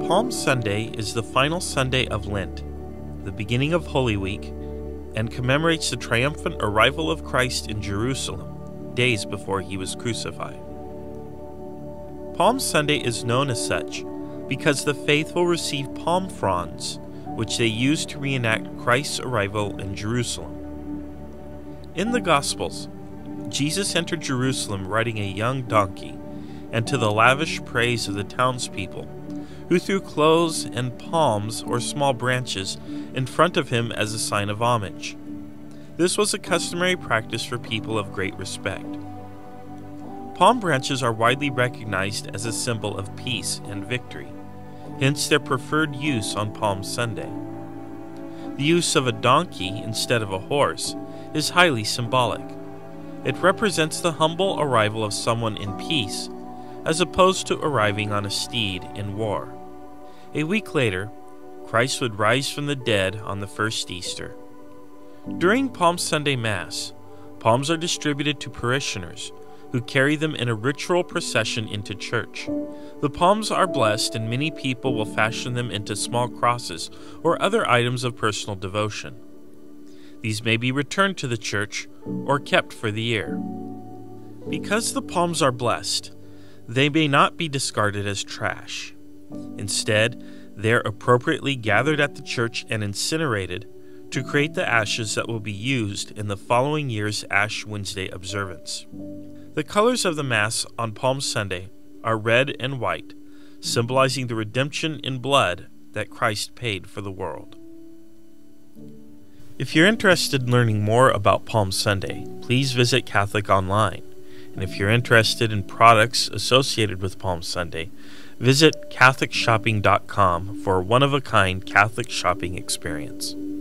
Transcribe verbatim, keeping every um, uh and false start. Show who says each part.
Speaker 1: Palm Sunday is the final Sunday of Lent, the beginning of Holy Week, and commemorates the triumphant arrival of Christ in Jerusalem, days before he was crucified. Palm Sunday is known as such because the faithful receive palm fronds, which they use to reenact Christ's arrival in Jerusalem. In the Gospels, Jesus entered Jerusalem riding a young donkey, and to the lavish praise of the townspeople, who threw clothes and palms or small branches in front of him as a sign of homage. This was a customary practice for people of great respect. Palm branches are widely recognized as a symbol of peace and victory, hence their preferred use on Palm Sunday. The use of a donkey instead of a horse is highly symbolic. It represents the humble arrival of someone in peace, as opposed to arriving on a steed in war. A week later, Christ would rise from the dead on the first Easter. During Palm Sunday Mass, palms are distributed to parishioners, who carry them in a ritual procession into church. The palms are blessed, and many people will fashion them into small crosses or other items of personal devotion. These may be returned to the church or kept for the year. Because the palms are blessed, they may not be discarded as trash. Instead, they are appropriately gathered at the church and incinerated to create the ashes that will be used in the following year's Ash Wednesday observance. The colors of the Mass on Palm Sunday are red and white, symbolizing the redemption in blood that Christ paid for the world. If you're interested in learning more about Palm Sunday, please visit Catholic Online. And if you're interested in products associated with Palm Sunday, visit Catholic Shopping dot com for a one-of-a-kind Catholic shopping experience.